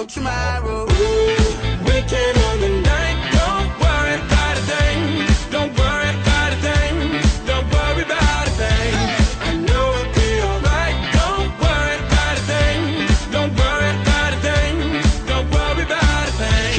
tomorrow. Weekend on the night, don't worry about a thing. Don't worry about a thing. Don't worry about a thing. I know it'll be alright. Don't worry about a thing. Don't worry about a thing. Don't worry about a thing.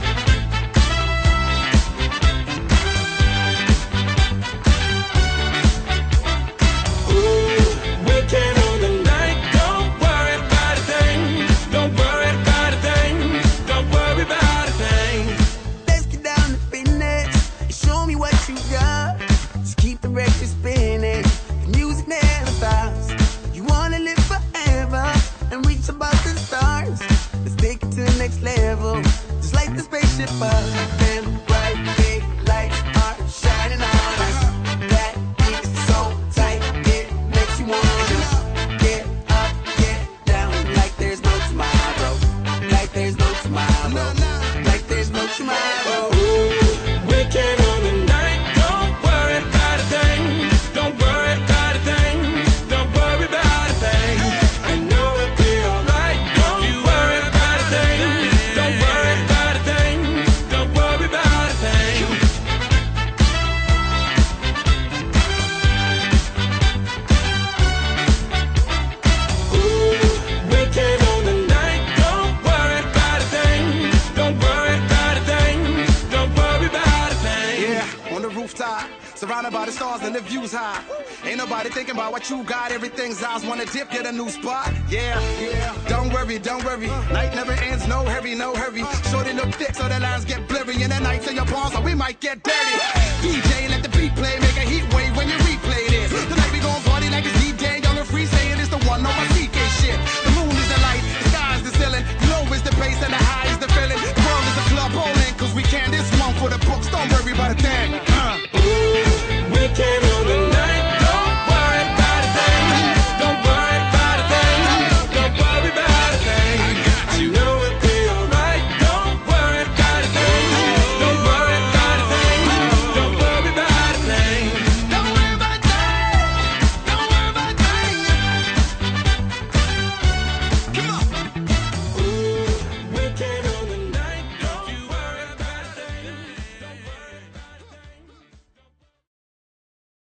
Weekend on the night, don't worry about a thing. Don't worry about a thing. Don't worry about a thing. Let's get down to business and show me what you got. Just keep the record spinning, the music never stops. You wanna live forever and reach above the stars. Let's take it to the next level, just like the spaceship up. Them bright big lights are shining on us. That beat is so tight, it makes you wanna just get up, get down, like there's no tomorrow. Like there's no tomorrow. Like there's no tomorrow. Weekend on the night, don't worry about a thing. Don't worry about a thing. Don't worry about a thing. I know it'll be alright. Don't worry about a thing. Don't worry about a thing. Don't worry about a thing. Weekend on the night, don't worry about a thing. Don't worry about a thing. Don't worry about a thing. Yeah, on the rooftop, surrounded by the stars and the views high. Ain't nobody thinking about what you got. Everything's eyes wanna dip, get a new spot. Yeah, yeah. Don't worry, don't worry. Night never ends, no hurry, no hurry. Shorty look thick, so the lines get blurry. And the nights in your palms, so we might get dirty. DJ